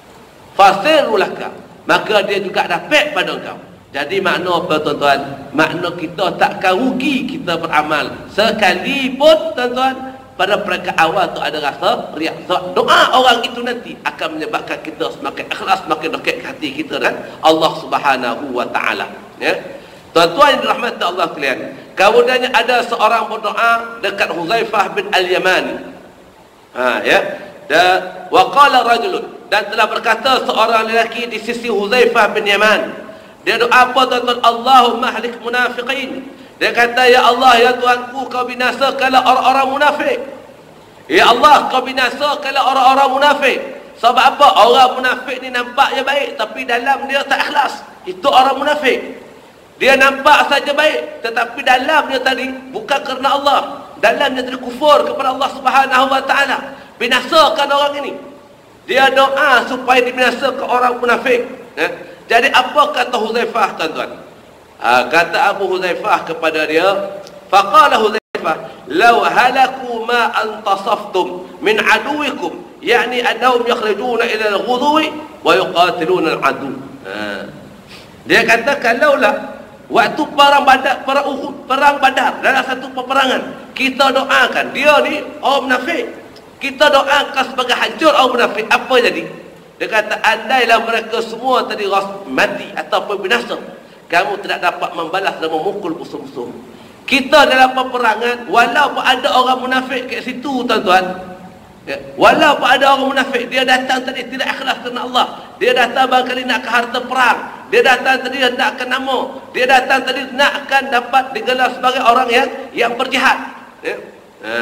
Fasirulaka, maka dia juga dapat pada engkau. Jadi makna apa tuan-tuan? Makna kita takkan rugi kita beramal, sekalipun tuan-tuan pada peringkat awal tu ada rasa riak. Sebab doa orang itu nanti akan menyebabkan kita semakin ikhlas, semakin dekat ke hati kita dan Allah Subhanahu wa taala. Ya. Tuan-tuan yang dirahmati Allah sekalian, kemudiannya ada seorang berdoa dekat Huzaifah bin Al-Yamani. Ha ya. Dan wa qala rajulun, dan telah berkata seorang lelaki di sisi Huzaifah bin Yaman. Dia doa apa tuan-tuan? Allahumma hlik munafiqin. Dia kata, ya Allah, ya Tuhanku, kau binasakanlah orang-orang munafik. Ya Allah, kau binasakanlah orang-orang munafik. Sebab apa? Orang munafik ni nampaknya baik, tapi dalam dia tak ikhlas. Itu orang munafik. Dia nampak saja baik, tetapi dalam dia tadi bukan kerana Allah. Dalam dia tadi kufur kepada Allah Subhanahu wa taala. Binasakan orang ini. Dia doa supaya dibinasakan orang munafik. Ya? Jadi apa kata Huzaifah tuan-tuan? Ha, kata Abu Huzaifah kepada dia, faqala Huzaifah, law halaku ma antasaftum min aduwikum, yani annahum yakhrujuna ila al-ghudwi wa yuqatiluna al-adu. Ha. Dia kata kalaulah waktu perang Badar, perang Uhud, perang Badar, dalam satu peperangan, kita doakan dia ni orang munafik, kita doakan sebagai hancur orang munafik, apa jadi? Dia kata, andailah mereka semua tadi mati ataupun binasa, kamu tidak dapat membalas dan memukul musuh-musuh. Kita dalam peperangan, walaupun ada orang munafik kat situ tuan-tuan, ya, walaupun ada orang munafik, dia datang tadi tidak ikhlas kerana Allah, dia datang barangkali nak ke harta perang, dia datang tadi nak ke nama, dia datang tadi nak akan dapat digelar sebagai orang yang yang berjihad. Ya. Ha.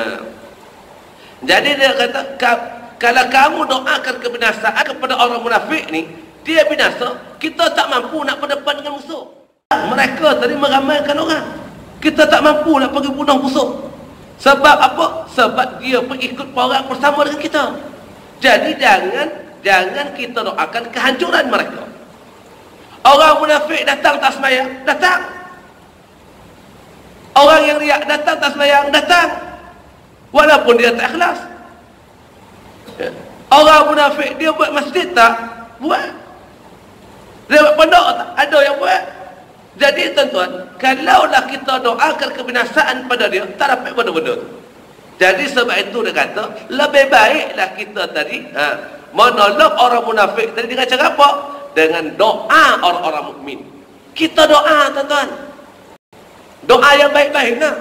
Jadi dia kata, kalau kamu doakan kebinasaan kepada orang munafik ni, dia binasa, kita tak mampu nak berdepan dengan musuh. Mereka tadi meramaikan orang, kita tak mampu nak pergi bunuh musuh. Sebab apa? Sebab dia pengikut orang bersama dengan kita. Jadi jangan jangan kita doakan kehancuran mereka. Orang munafik datang tak sembahyang, datang. Orang yang riak datang tak sembahyang, datang. Walaupun dia tak ikhlas. Orang munafik dia buat masjid tak? Buat. Dia buat pondok tak? Ada yang buat. Jadi tuan-tuan, kalaulah kita doakan kebinasaan pada dia, tak dapat benda-benda tu. Jadi sebab itu dia kata, lebih baiklah kita tadi ha, menolong orang munafik tadi dengan cara apa? Dengan doa orang-orang mukmin. Kita doa tuan-tuan, doa yang baik-baik nah.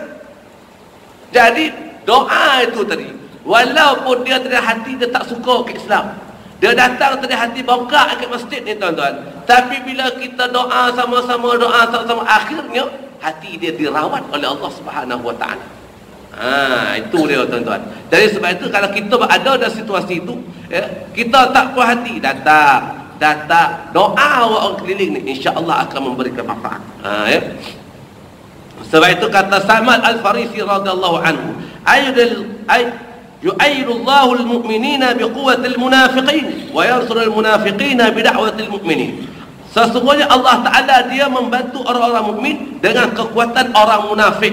Jadi doa itu tadi, walaupun dia tadi hati dia tak suka ke Islam, dia datang tadi hati bongkak ke masjid ni tuan-tuan, tapi bila kita doa sama-sama, doa sama-sama, akhirnya hati dia dirawat oleh Allah Subhanahu wa taala. Ha, itu dia tuan-tuan. Jadi sebab itu kalau kita berada dalam situasi itu, ya, kita tak puas hati, datang, datang, doa orang keliling ni, insya-Allah akan memberikan manfaat. Ha, ya. Sebab itu kata Salman Al-Farisi radhiyallahu anhu, ayyul ay yu'ayyidu Allahu al-mu'minina biquwwatil munafiqin wa yansuru al-munafiqina bida'watil mu'minin. Sesungguhnya Allah Taala dia membantu orang-orang mukmin dengan kekuatan orang munafik.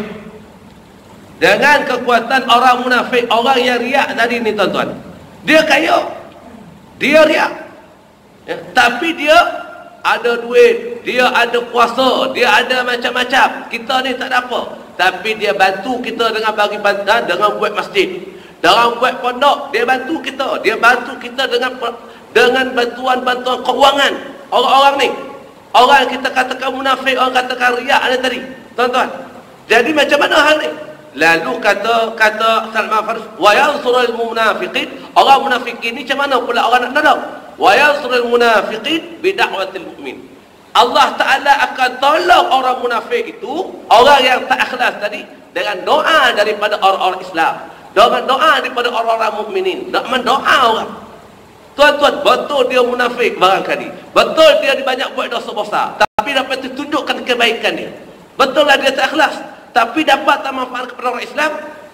Dengan kekuatan orang munafik, orang yang riak tadi ni tuan-tuan. Dia kaya, dia riak. Ya, tapi dia ada duit, dia ada kuasa, dia ada macam-macam. Kita ni tak ada apa. Tapi dia bantu kita dengan bagi bantuan, dengan buat masjid, dengan buat pondok, dia bantu kita. Dia bantu kita dengan dengan bantuan-bantuan keuangan. Orang-orang ni, orang yang kita katakan munafik, orang katakan riak ni tadi, tuan-tuan. Jadi macam mana hal ni? Lalu kata kata Salman Farisi, wa yansurul munafiqin, orang munafikin ni macam mana pula orang nak nolong? Wa yansurul munafiqin bi da'watil mu'min. Allah Taala akan tolong orang munafik itu, orang yang tak ikhlas tadi, dengan doa daripada orang-orang Islam, dengan doa daripada orang-orang mukminin, dengan doa orang. Tuan-tuan, betul dia munafik barangkali, betul dia banyak buat dosa besar, tapi dapat tunjukkan kebaikan dia. Betul lah dia tak ikhlas, tapi dapat tak manfaat kepada orang Islam.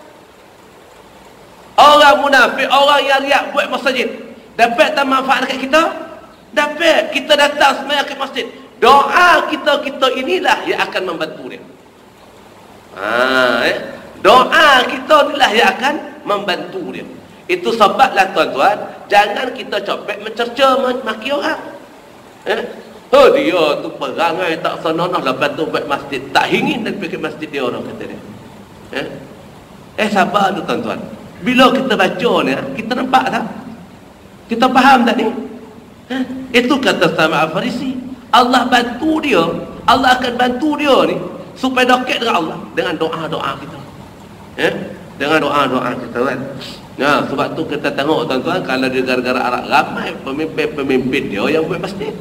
Orang munafik, orang yang riak buat masjid, dapat tak manfaat kat kita? Dapat. Kita datang sembahyang ke masjid, doa kita-kita inilah yang akan membantu dia. Ha, eh? Doa kita inilah yang akan membantu dia. Itu sebablah tuan-tuan, jangan kita copet mencerca, maki orang. Eh? Oh dia tu perangai tak senonoh, lepas tu buat masjid, tak ingin dan pergi masjid dia, orang kata dia. Eh, eh sabar tu tuan-tuan. Bila kita baca ni, kita nampak tak? Kita faham tak ni? Ha? Itu kata Salman Al-Farisi. Allah bantu dia, Allah akan bantu dia ni supaya dekat dengan Allah dengan doa-doa kita. Ya? Dengan doa-doa kita kan. Nah, sebab tu kita tengok tuan-tuan, kalau di negara-negara Arab ramai pemimpin-pemimpin dia yang buat masjid.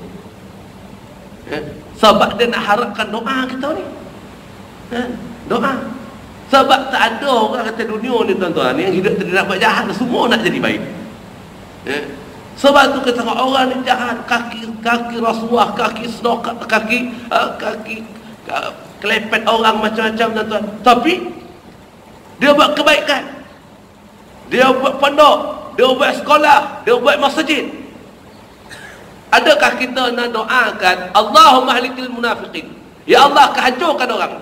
Ya? Sebab dia nak harapkan doa kita ni. Ya? Doa. Sebab tak ada orang kata dunia ni tuan-tuan yang hidup tidak buat jahat, semua nak jadi baik. Ya? Sebab tu kita tengok orang ni jahat, kaki kaki rasuah, kaki sedekah, kaki uh, kaki uh, kelepet orang macam-macam tuan-tuan. Tapi dia buat kebaikan. Dia buat pondok, dia buat sekolah, dia buat masjid. Adakah kita nak doakan Allahumma halikil munafiqin? Ya Allah, hancurkan orang.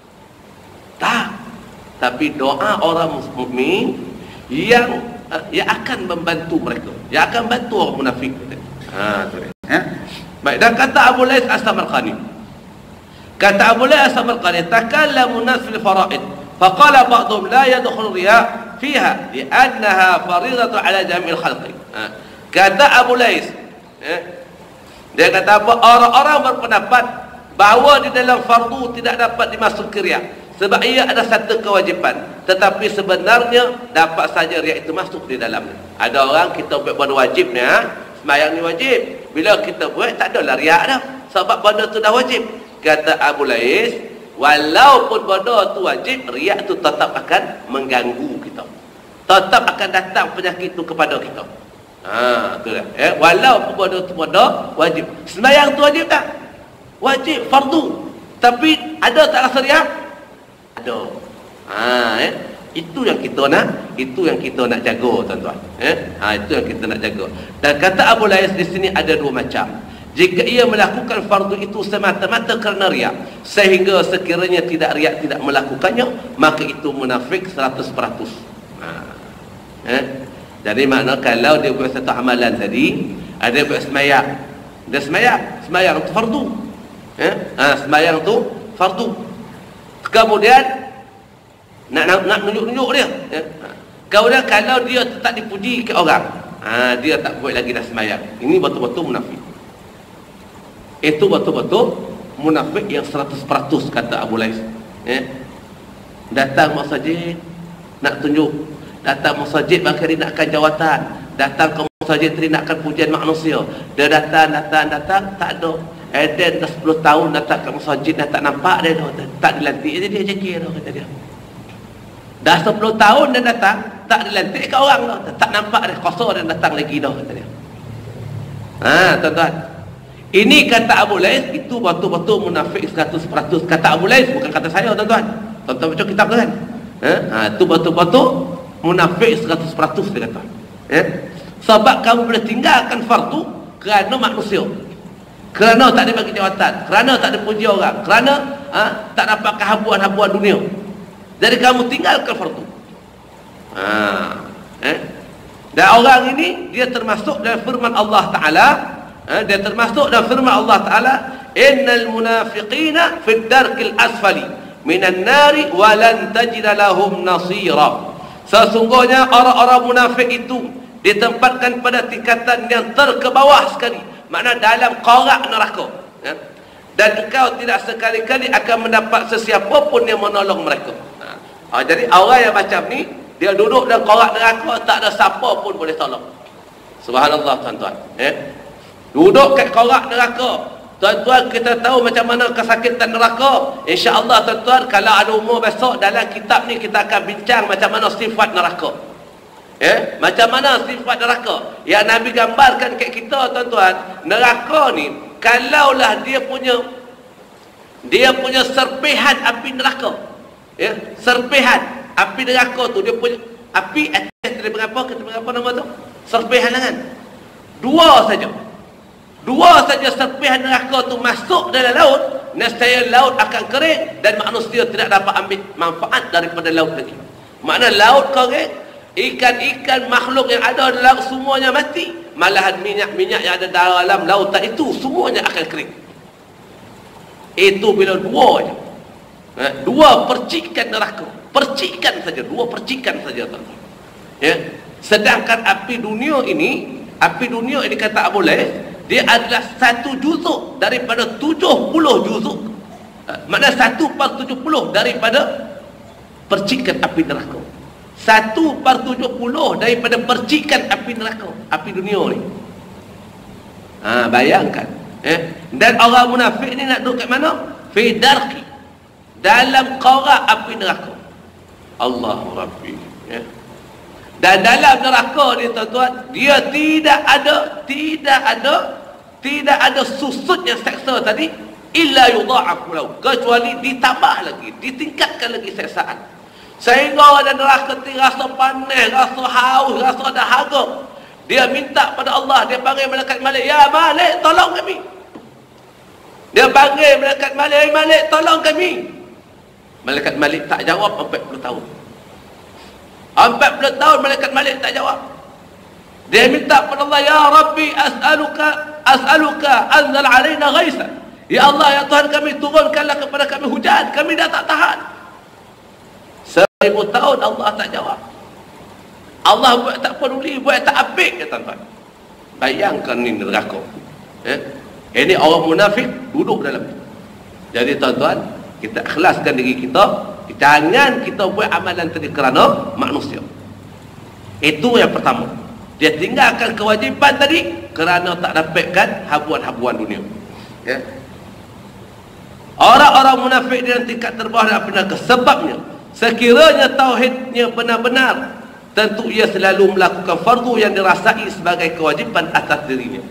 Tak. Tapi doa orang mukmin yang uh, yang akan membantu mereka, yang akan bantu orang munafik. Ha, tu dia. Eh? Baik, dan kata Abu Lais As-Samarqani. Kata Abu Lais As-Samarqani, takallamu nas fil fara'id. Faqala ba'dhum la yadkhul riya' fiha li'annaha fariidatu 'ala jami'il khalqi. Ha. Kata Abu Lais, eh? Dia kata apa? Orang-orang berpendapat bahawa di dalam fardu tidak dapat dimasuki riya'. Sebab ia ada satu kewajipan, tetapi sebenarnya dapat saja riak itu masuk di dalamnya. Ada orang kita buat benda wajib ni, ha? Sembahyang ni wajib. Bila kita buat tak adalah riak dah, sebab benda tu dah wajib. Kata Abu Lais, walaupun benda tu wajib, riak tu tetap akan mengganggu kita. Tetap akan datang penyakit tu kepada kita. Ha, tu dah. Eh, walaupun benda tu benda wajib. Sembahyang tu wajib tak? Wajib, fardu. Tapi ada tak rasa riak? Ada. Ha, eh? Itu yang kita nak, itu yang kita nak jaga tuan-tuan. Eh? Ha, itu yang kita nak jaga. Dan kata Abu Lais di sini ada dua macam. Jika ia melakukan fardu itu semata-mata kerana riak, sehingga sekiranya tidak riak tidak melakukannya, maka itu munafik seratus peratus. Ha. Eh? Jadi makna kalau dia buat satu amalan tadi, ada buat semayang, dia semayang, semayang itu fardu. Eh? Ha, semayang tu fardu. Kemudian nak nak, nak nunjuk-nunjuk dia. Ya. Kemudian kalau dia tak dipuji ke orang, ha, dia tak buat lagi dah sembahyang. Ini betul-betul munafik. Itu betul-betul munafik yang seratus peratus kata Abu Lais. Ya. Datang masjid nak tunjuk, datang masjid bakal nakkan jawatan, datang ke masjid tadi nakkan pujian manusia. Dia datang datang datang tak ada. Eden dah sepuluh tahun datang ke masjid dah tak nampak dia dah, tak dilantik je dia cekir dah kata dia. Dah sepuluh tahun dia datang tak dilantik ke orang dah, tak nampak dia, kosong dia datang lagi dah kata dia. Ha, tuan-tuan. Ini kata Abu Lais itu betul-betul munafik seratus peratus. Kata Abu Lais, bukan kata saya tuan-tuan. Tuan-tuan baca kitab tu kan. Ha, ha itu betul-betul munafik seratus peratus dia kata. Eh? Sebab kamu boleh tinggalkan fardu kerana manusia. Kerana tak dibagi jawatan, kerana tak dipuji orang, kerana ha, tak dapat kehabuan-habuan dunia. Jadi kamu tinggalkan fardu. Ha, eh? Dan orang ini dia termasuk dalam firman Allah Taala, eh? Dia termasuk dalam firman Allah Taala, innal munafiqina fid darkil asfali minan nari wa lan tajid lahum nasira. Sesungguhnya orang-orang munafik itu ditempatkan pada tingkatan yang terkebawah sekali. Makna dalam korak neraka, ya? Dan engkau tidak sekali-kali akan mendapat sesiapa pun yang menolong mereka. Ha, jadi orang yang macam ni, dia duduk dalam korak neraka, tak ada siapa pun boleh tolong. Subhanallah tuan-tuan. Eh? Duduk kat korak neraka, tuan-tuan kita tahu macam mana kesakitan neraka. InsyaAllah tuan-tuan, kalau ada umur besok dalam kitab ni kita akan bincang macam mana sifat neraka. Eh, macam mana sifat neraka yang Nabi gambarkan kat kita tuan-tuan. Neraka ni kalaulah dia punya dia punya serpihan api neraka, ya, serpihan api neraka tu, dia punya api atas dari berapa, kita berapa nama tu, serpihan lengan dua saja, dua saja serpihan neraka tu masuk dalam laut, nescaya laut akan kering dan manusia tidak dapat ambil manfaat daripada laut lagi. Makna laut kering, ikan-ikan makhluk yang ada dalam semuanya mati, malahan minyak-minyak yang ada dalam lautan itu semuanya akan kering. Itu bila dua je, dua percikan neraka, percikan saja, dua percikan saja tuan-tuan. Ya. Sedangkan api dunia ini, api dunia ini kata Abu Lais, dia adalah satu juzuk daripada tujuh puluh juzuk. Maknanya satu per tujuh puluh daripada percikan api neraka. Satu per tujuh puluh daripada percikan api neraka, api dunia ni. Ha, bayangkan. Eh? Dan orang munafik ni nak duduk kat mana? Fi darqi, dalam qorak api neraka. Allahu Rabbi. Ya. Dan dalam neraka ni tuan-tuan, dia tidak ada, tidak ada, tidak ada susut yang seksa tadi, illa yudha'afu lahu, kecuali ditambah lagi, ditingkatkan lagi seksaan. Sehingga ada neraka tu rasa panas, rasa haus, rasa dahaga. Dia minta pada Allah, dia panggil malaikat Malik, ya Malik, tolong kami. Dia panggil malaikat Malik, ya Malik, tolong kami. Malaikat Malik tak jawab empat puluh tahun. empat puluh tahun malaikat Malik tak jawab. Dia minta pada Allah, ya Rabbi, as'aluka, as'aluka anzal alaina ghaisa. Ya Allah, ya Tuhan kami, turunkanlah kepada kami hujan, kami dah tak tahan. Seribu tahun Allah tak jawab. Allah buat tak peduli, buat tak apik, ya tuan-tuan. Bayangkan ni neraka. Eh? Ini orang munafik duduk dalam. Jadi tuan-tuan, kita ikhlaskan diri kita. Jangan kita buat amalan tadi kerana manusia. Itu yang pertama. Dia tinggalkan kewajipan tadi kerana tak dapatkan habuan-habuan dunia. Ya. Orang-orang munafik di dalam tingkat terbawah dan api neraka. Sebabnya, sekiranya tauhidnya benar-benar, tentu ia selalu melakukan fardu yang dirasai sebagai kewajipan atas dirinya.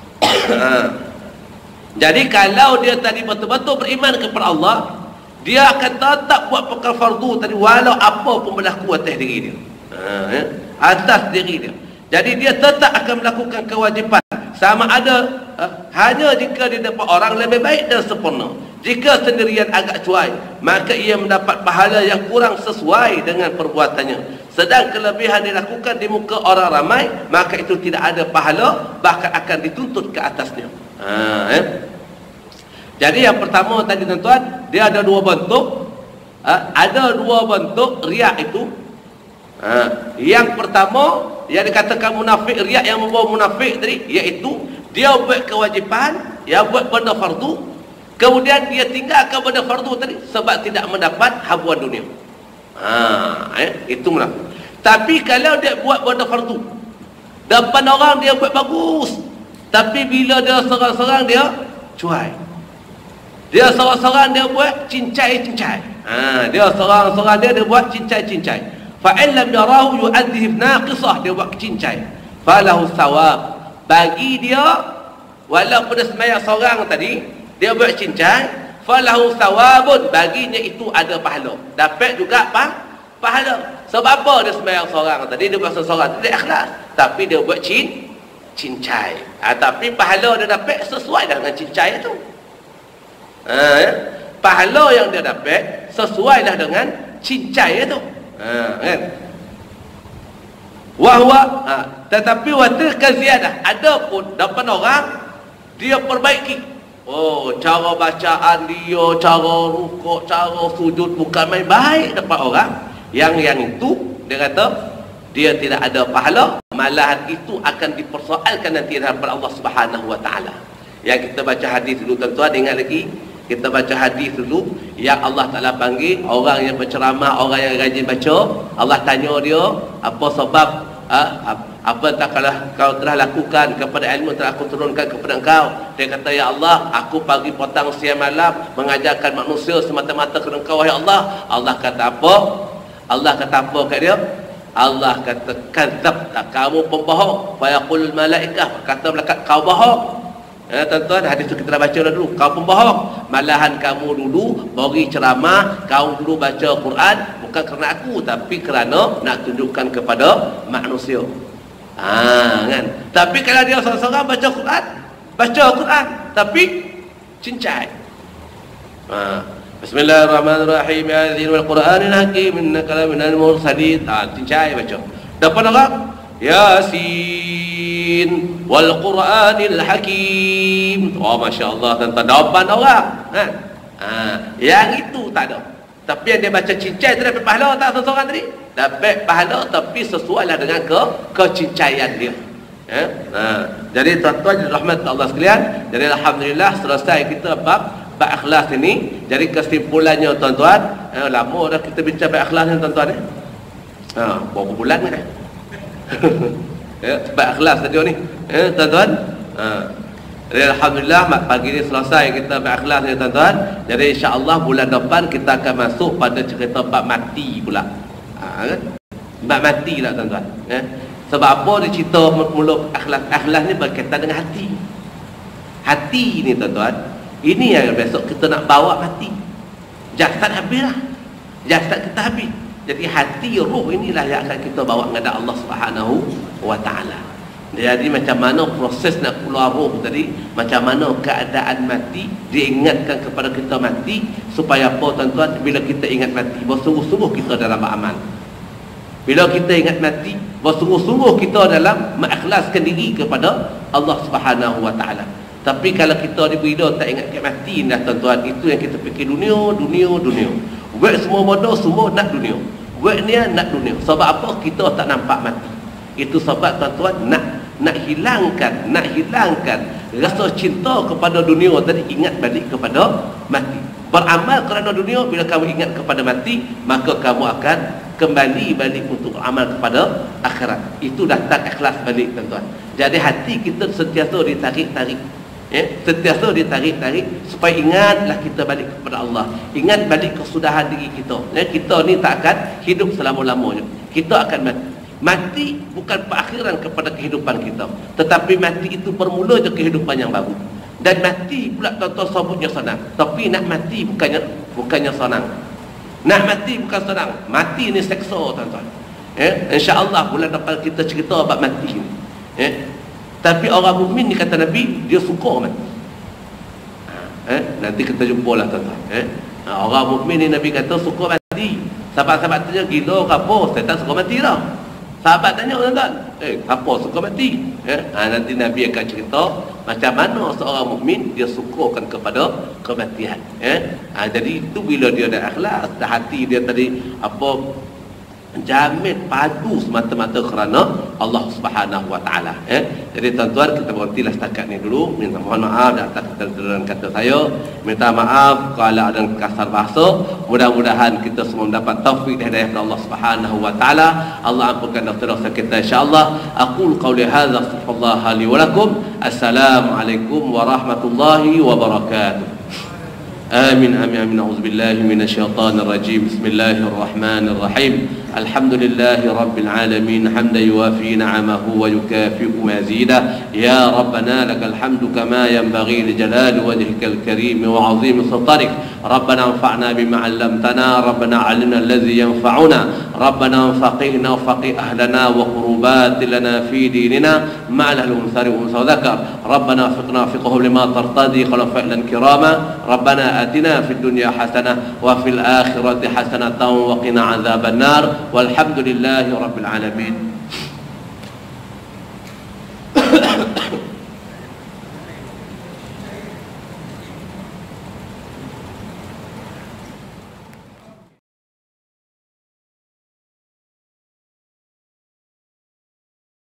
Jadi kalau dia tadi betul-betul beriman kepada Allah, dia akan tetap buat perkara fardu tadi walau apa pun berlaku atas diri dia. Ha, atas diri dia. Jadi dia tetap akan melakukan kewajipan. Sama ada ha, hanya jika di depan orang lebih baik dan sempurna. Jika sendirian agak cuai, maka ia mendapat pahala yang kurang sesuai dengan perbuatannya. Sedang kelebihan dilakukan di muka orang ramai, maka itu tidak ada pahala, bahkan akan dituntut ke atasnya. Ha, eh? Jadi yang pertama tadi tuan-tuan, dia ada dua bentuk. Ha, ada dua bentuk riak itu. Ha, yang pertama, yang dikatakan munafik, riak yang membawa munafik tadi, iaitu dia buat kewajipan, dia buat benda fardu, kemudian dia tinggalkan benda fardu tadi sebab tidak mendapat habuan dunia. Ha, eh, itu munafik. Tapi kalau dia buat benda fardu, depan orang dia buat bagus, tapi bila dia seorang-seorang dia cuai. Dia seorang-seorang dia buat cincai-cincai. Ha, dia seorang-seorang dia dia buat cincai-cincai. Fa in lam yarahu yu'adhib naqisah, dia buat cincai. Falahu thawab. Bagi dia walaupun dia sembahyang seorang tadi, dia buat cincai, falahu thawabun, baginya itu ada pahala. Dapat juga apa? Pahala. Sebab apa dia sembahyang seorang tadi, dia buat seorang tidak ikhlas, tapi dia buat cin cincai. Ha, tapi pahala dia dapat sesuai dengan cincai itu. Ha, ya? Pahala yang dia dapat sesuailah dengan cincai itu. Ha, kan? Wahwa, ha, tetapi watilka ziyadah, ada pun depan orang dia perbaiki. Oh, cara bacaan dia, cara rukuk, cara sujud bukan main baik depan orang. Yang yang itu dia kata dia tidak ada pahala, malahan itu akan dipersoalkan nanti hadapan Allah Subhanahu wa taala. Yang kita baca hadis dulu tuan-tuan, ingat lagi kita baca hadis dulu yang Allah Taala panggil orang yang berceramah, orang yang rajin baca, Allah tanya dia apa sebab ha, apa tak kalau kau telah lakukan kepada ilmu telah aku turunkan kepada engkau. Dia kata, ya Allah, aku pagi petang siang malam mengajarkan manusia semata-mata kepada engkau, wahai Allah. Allah kata apa? Allah kata apa kat dia? Allah kata, kadzabta, kamu pembohong. Fa yaqul malaikah, kata malaikat, kau bohong. Ya, tuan-tuan, hadis itu kita dah baca dah dulu. Kau pembohong. Malahan kamu dulu bagi ceramah, kau dulu baca Quran bukan kerana aku, tapi kerana nak tunjukkan kepada manusia. Ha, kan? Tapi kalau dia seorang-seorang baca Quran, baca Quran tapi cincai. Ha. Bismillahirrahmanirrahim. Yazil Qur'anil Hakim innaka laminal mursalin. Ha, cincai baca. Depan orang, Yasin wal Qur'anil Hakim. Oh, masya-Allah, tuan-tuan, depan orang, kan? Ha, yang itu tak ada. Tapi yang dia baca cincai tu dapat pahala tak seorang tadi? dapat pahala tapi sesuailah dengan ke kecincaian dia. Ya? Ha. Jadi tuan-tuan rahmat Allah sekalian, jadi alhamdulillah selesai kita bab bab ikhlas ini. Jadi kesimpulannya tuan-tuan, eh, lama dah kita bincang bab ikhlas ni tuan-tuan eh. Ha, berapa bulan ni? Ya, bab ikhlas tadi ni. Eh, tuan-tuan. Ha. Jadi alhamdulillah pagi ni selesai kita bab ikhlas ni tuan-tuan. Jadi insya-Allah bulan depan kita akan masuk pada cerita bab mati pula. Ha, kan? Bab mati lah tuan-tuan. Eh. Sebab apa dia cerita mula ikhlas? Ikhlas ni berkaitan dengan hati. Hati ni tuan-tuan, ini yang besok kita nak bawa mati. Jasad habislah. Jasad kita habis. Jadi hati, roh inilah yang akan kita bawa kepada Allah Subhanahu wa taala. Jadi macam mana proses nak keluar roh tadi, macam mana keadaan mati, diingatkan kepada kita mati supaya apa tuan-tuan, bila kita ingat mati, bersungguh-sungguh kita dalam beramal. Bila kita ingat mati, bersungguh-sungguh kita dalam mengikhlaskan diri kepada Allah Subhanahu wa taala. Tapi kalau kita diberi dah tak ingat kat mati dah tuan-tuan, itu yang kita fikir dunia, dunia, dunia. Buat semua bodoh, semua nak dunia. Buat ni nak dunia. Sebab apa? Kita tak nampak mati. Itu sebab tuan-tuan nak nak hilangkan, nak hilangkan rasa cinta kepada dunia tadi, ingat balik kepada mati. Beramal kerana dunia, bila kamu ingat kepada mati, maka kamu akan kembali balik untuk amal kepada akhirat. Itu datang ikhlas balik tuan-tuan. Jadi hati kita sentiasa ditarik-tarik. Ya, sentiasa ditarik-tarik supaya ingatlah kita balik kepada Allah. Ingat balik kesudahan diri kita. Ya, kita ni tak akan hidup selama-lamanya. Kita akan mati. Mati bukan perakhiran kepada kehidupan kita, tetapi mati itu permula je kehidupan yang baru. Dan mati pula tuan-tuan sebutnya senang, tapi nak mati bukannya bukannya senang. Nak mati bukan senang. Mati ni seksa tuan-tuan. Ya, insya-Allah bulan depan kita cerita bab mati ni. Ya. Tapi orang mukmin ni kata Nabi, dia suka mati. Eh, nanti kita jumpalah tuan-tuan. Eh, orang mukmin ni Nabi kata suka mati. Sahabat-sahabat tanya, gila ke apa? Saya tak suka mati dah. Sahabat tanya tuan-tuan, eh, apa suka mati? Eh, ha, nanti Nabi akan cerita macam mana seorang mukmin dia sukakan kepada kematian. Eh, ha, jadi itu bila dia ada ikhlas, hati dia tadi apa, jamin padu semata-mata kerana Allah Subhanahu wa taala. Eh, jadi tuan-tuan kita berhentilah setakat ni dulu. Minta mohon maaf atas kata kata saya. Minta maaf kalau ada kasar bahasa. Mudah-mudahan kita semua mendapat taufik dan hidayah dari Allah Subhanahu wa taala. Allah ampunkan dosa-dosa kita insya-Allah. Aqul qauli hadza astaghfirullah li wa lakum. Assalamualaikum warahmatullahi wabarakatuh. آمين آمين آمين أعوذ بالله من الشيطان الرجيم بسم الله الرحمن الرحيم الحمد لله رب العالمين حمدا يوافي نعمه ويكافئ مزيده يا ربنا لك الحمد كما ينبغي لجلال وجهك الكريم وعظيم سلطانك ربنا انفعنا بما علمتنا ربنا علمنا الذي ينفعنا ربنا فقهنا وفقه أهلنا وقربات لنا في ديننا مع الأهل والأنثى والأنثى وذكر ربنا وفقنا فقه لما ترتضي خلق فعلا كراما ربنا آتنا في الدنيا حسنة وفي الآخرة حسنة وقنا عذاب النار والحمد لله رب العالمين.